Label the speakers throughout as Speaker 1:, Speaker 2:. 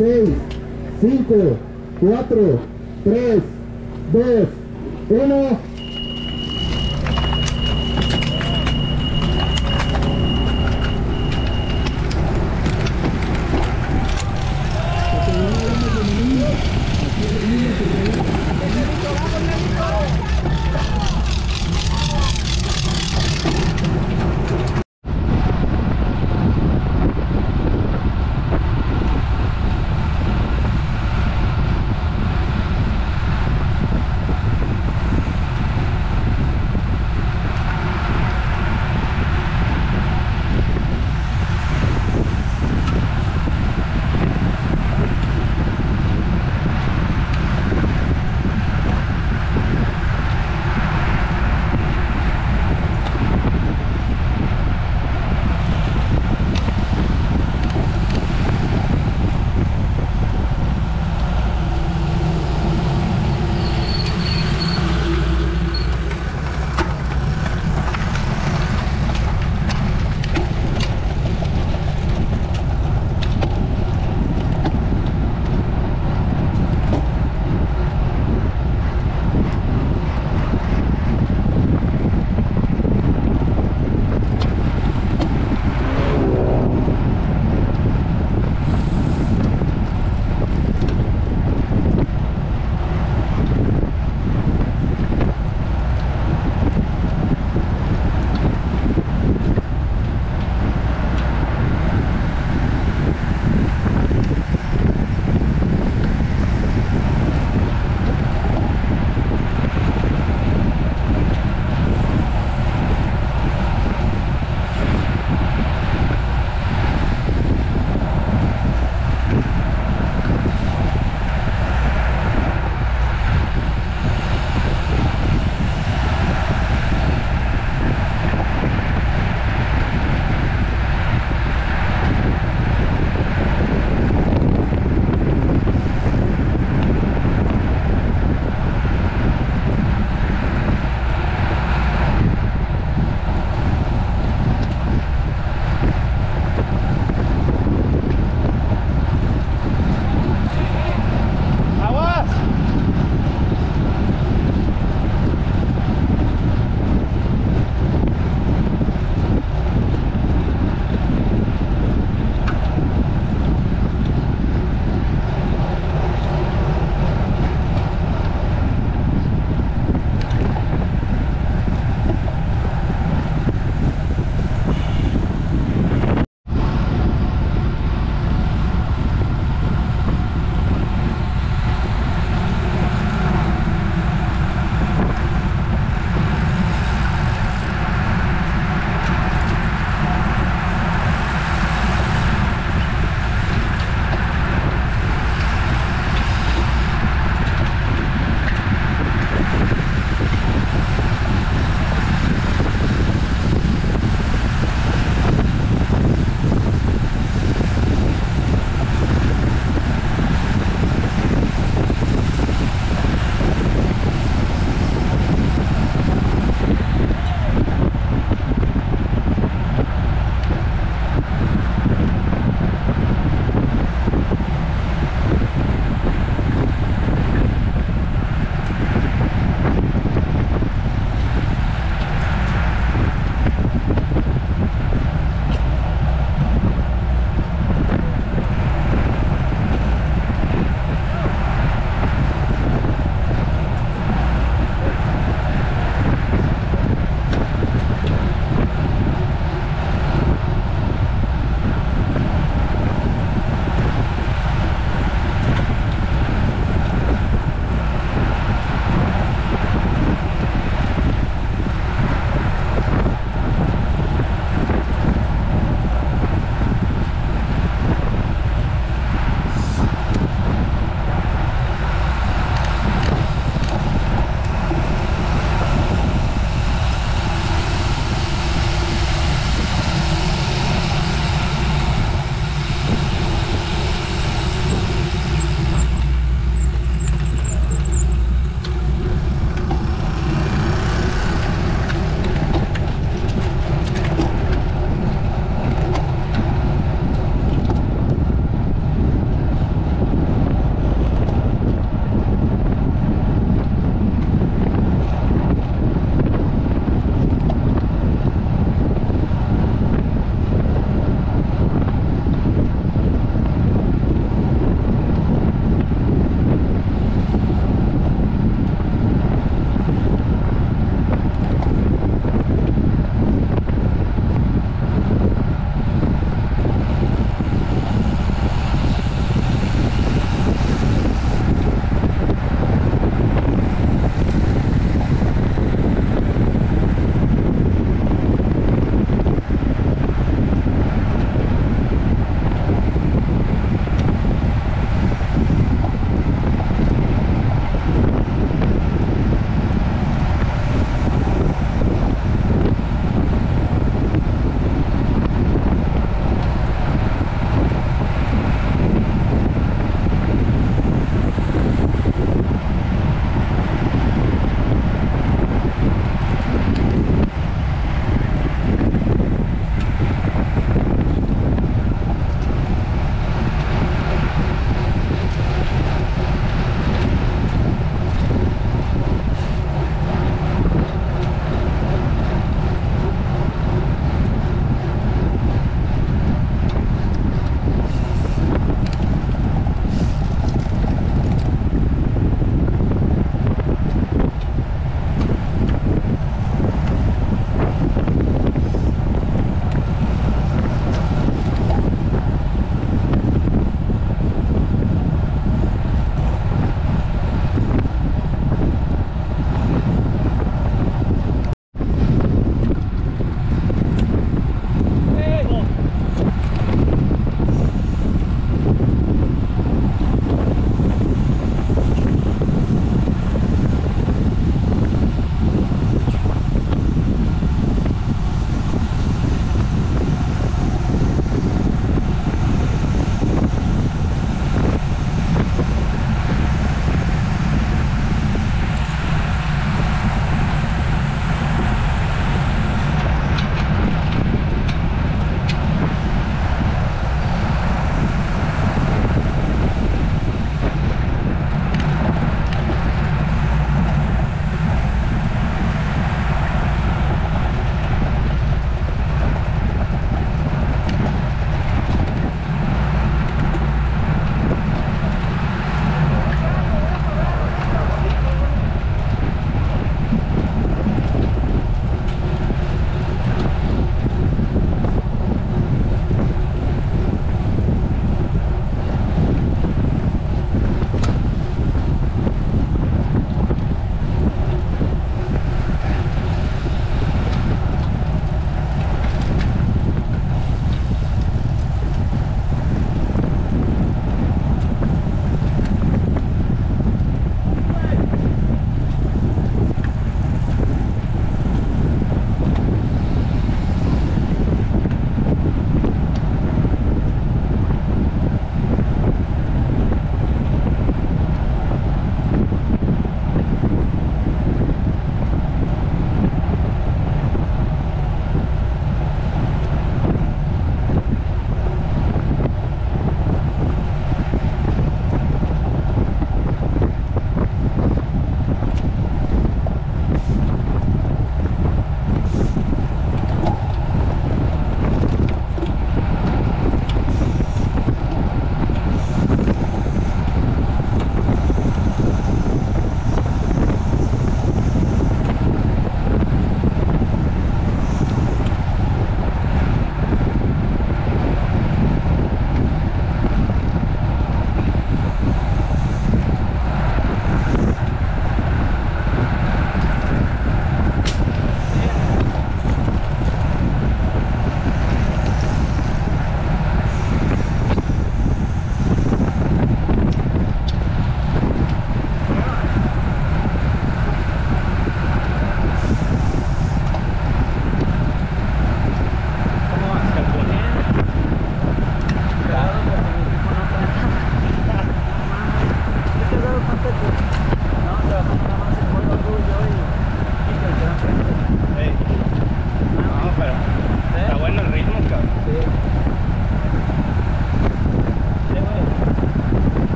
Speaker 1: 6, 5, 4, 3, 2, 1.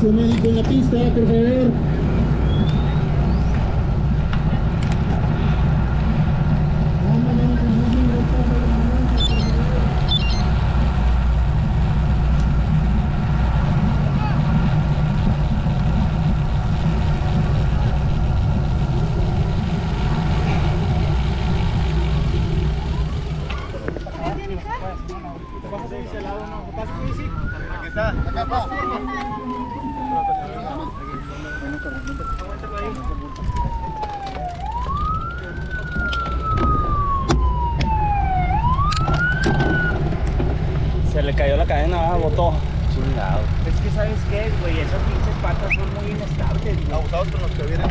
Speaker 1: servicio médico en la pista, por favor.
Speaker 2: Se le cayó la cadena, botó. Chingado.
Speaker 3: Es que ¿sabes qué, güey? Esas pinches patas son muy inestables, güey.
Speaker 4: Abusados con los que vienen.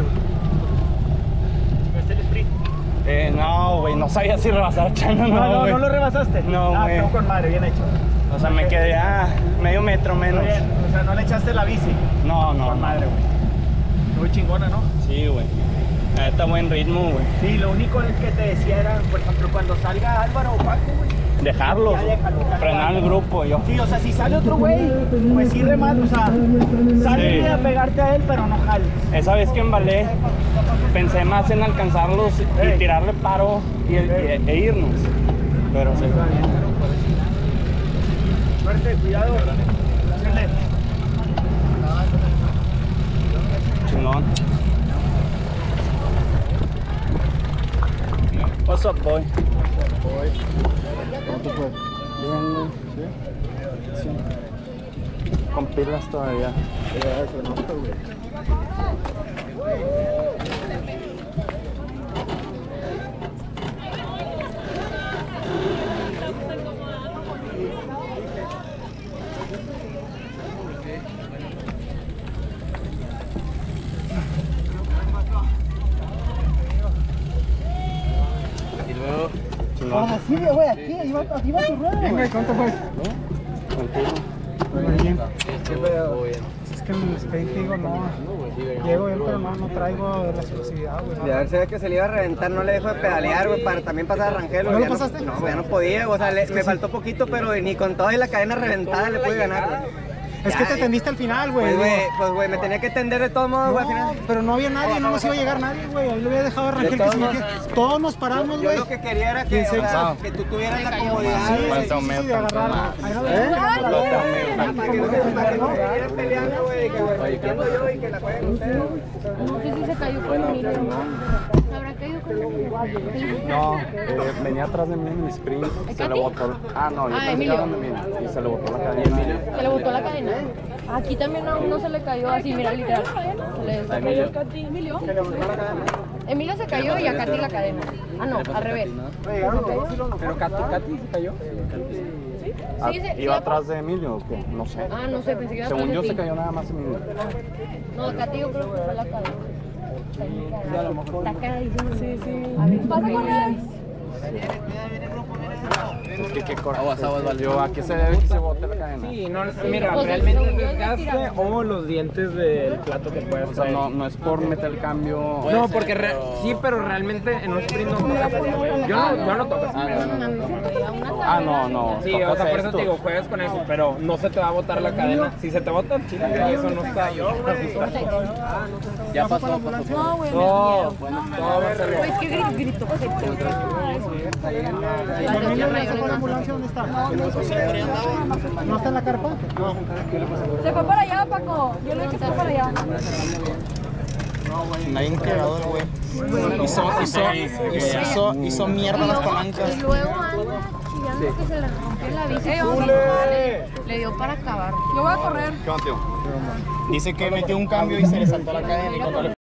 Speaker 3: ¿No está el sprint?
Speaker 2: No, güey, no sabía si rebasar Chano,
Speaker 3: No
Speaker 2: güey.
Speaker 3: lo rebasaste.
Speaker 2: No,
Speaker 3: Ah,
Speaker 2: güey.
Speaker 3: quedó con madre, bien hecho.
Speaker 2: O sea, me quedé a medio metro menos.
Speaker 3: Muy bien. O sea, no le echaste la bici.
Speaker 2: No, no.
Speaker 3: Con madre, güey. Muy chingona, ¿no?
Speaker 2: Sí, güey. Está buen ritmo, güey.
Speaker 3: Sí, lo único que te decía era, por ejemplo, cuando salga Álvaro o Paco, güey.
Speaker 2: Dejarlos,
Speaker 3: Ya déjalo,
Speaker 2: frenar el grupo, yo.
Speaker 3: Sí, o sea, si sale otro güey, pues sí remata, o sea, sale
Speaker 2: Sí.
Speaker 3: a pegarte a él, pero no jales.
Speaker 2: Esa vez que embalé, pensé más en alcanzarlos y tirarle paro e irnos. Pero sí.
Speaker 3: Suerte, cuidado. Suerte.
Speaker 2: Chingón. What's up, boy?
Speaker 4: ¿Cómo te fue?
Speaker 2: Bien, güey.
Speaker 4: ¿Sí?
Speaker 2: Sí. Con pilas todavía.
Speaker 4: Eso no, güey.
Speaker 2: Chingón.
Speaker 3: Así, güey, aquí va tu rueda, güey.
Speaker 4: ¿Cuánto fue?
Speaker 2: Tranquilo.
Speaker 5: Es que el sprint, digo, no. Llego bien, pero no traigo la explosividad, güey.
Speaker 6: De haber sabido que se le iba a reventar, no le dejo de pedalear, güey, para también pasar a Rangel.
Speaker 5: ¿No lo
Speaker 6: Ya
Speaker 5: pasaste?
Speaker 6: No, ya no podía, o sea, me faltó poquito, pero ni con toda la cadena reventada le pude ganar, güey.
Speaker 5: Es que te tendiste al final, güey.
Speaker 6: Pues, güey, me tenía que tender de todos modos, güey, al final.
Speaker 5: Pero no había nadie, no nos iba a llegar nadie, güey. Ahí le había dejado a Rangel que se metiera. Todos nos paramos,
Speaker 6: Yo
Speaker 5: güey.
Speaker 6: lo que quería era que, o sea, que tú tuvieras la comodidad,
Speaker 5: Sí,
Speaker 6: güey.
Speaker 5: sí, de agarrar. Ahí no
Speaker 6: Para que no estuvieran peleando, güey, que me entiendo yo y que la jueguen ustedes.
Speaker 7: No sé si se cayó con Emilio. ¿Habrá caído con Emilio?
Speaker 2: No, venía atrás de mí en mi sprint. Se le botó. No, yo pensé que
Speaker 7: Emilio.
Speaker 2: eran de mí. Y se le botó la cadena.
Speaker 7: Se le botó la cadena. Aquí también a uno se le cayó así, mira, literal. Se cayó a Katy. ¿Emilio? Emilio se cayó y a Katy la cadena. Ah, no, al revés.
Speaker 6: Pero Katy se cayó.
Speaker 7: Sí,
Speaker 2: ¿Iba atrás de Emilio o qué? No sé.
Speaker 7: Ah, no sé, pensé que iba
Speaker 2: Según
Speaker 7: atrás
Speaker 2: yo
Speaker 7: de
Speaker 2: se
Speaker 7: ti.
Speaker 2: cayó nada más Emilio.
Speaker 7: No, Katy yo creo que fue la cadena. Está cagadísimo. Sí, sí. A ver, pasa con él.
Speaker 2: Es que qué coraje. Yo, ¿a qué se debe que se bote la cadena?
Speaker 3: Sí, no, mira,
Speaker 7: O sea,
Speaker 3: realmente
Speaker 7: según
Speaker 3: el
Speaker 7: yo,
Speaker 3: desgaste
Speaker 7: tira.
Speaker 3: o los dientes del plato que puedas
Speaker 2: O sea,
Speaker 3: traer.
Speaker 2: no es por meter el cambio.
Speaker 3: No, porque sí, pero realmente en un sprint no tocas así, güey. Yo no toco así.
Speaker 2: No.
Speaker 3: Sí, o sea,
Speaker 2: tocas
Speaker 3: por eso
Speaker 2: esto.
Speaker 3: te digo, juegas con eso, pero no se te va a botar la cadena. Si se te bota, chile, y eso no está.
Speaker 2: Ya pasó.
Speaker 7: No, güey, me
Speaker 3: No,
Speaker 7: dieron.
Speaker 3: todo va a ser
Speaker 7: Pues que grito.
Speaker 5: Emilio le sacó la ambulancia, ¿dónde está? ¿No está en la carpa?
Speaker 7: Se fue para allá, Paco. Yo le dije que se fue para allá.
Speaker 4: Nadie cagado el güey. Hizo mierda las palancas.
Speaker 7: Y luego anda chillando que se le rompió la bici. Le dio para acabar. Yo voy a correr.
Speaker 4: Dice que metió un cambio y se le saltó la cadena y cuando le